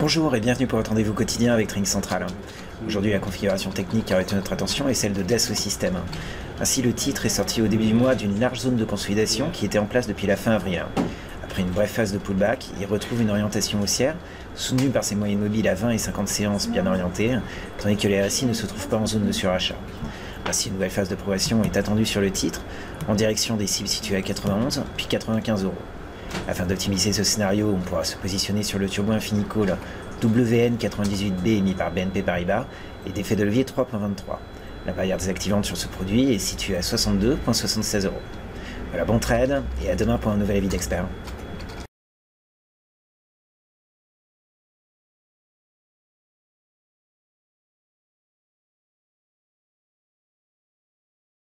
Bonjour et bienvenue pour votre rendez-vous quotidien avec Trading Central. Aujourd'hui, la configuration technique qui a retenu notre attention est celle de Dassault Systèmes. Ainsi, le titre est sorti au début du mois d'une large zone de consolidation qui était en place depuis la fin avril. Après une brève phase de pullback, il retrouve une orientation haussière, soutenue par ses moyennes mobiles à 20 et 50 séances bien orientées, tandis que les RSI ne se trouvent pas en zone de surachat. Ainsi, une nouvelle phase de progression est attendue sur le titre, en direction des cibles situées à 91 puis 95 €. Afin d'optimiser ce scénario, on pourra se positionner sur le turbo infini call WN98B émis par BNP Paribas et d'effet de levier 3.23. La barrière désactivante sur ce produit est située à 62,76 €. Voilà, bon trade et à demain pour un nouvel avis d'expert.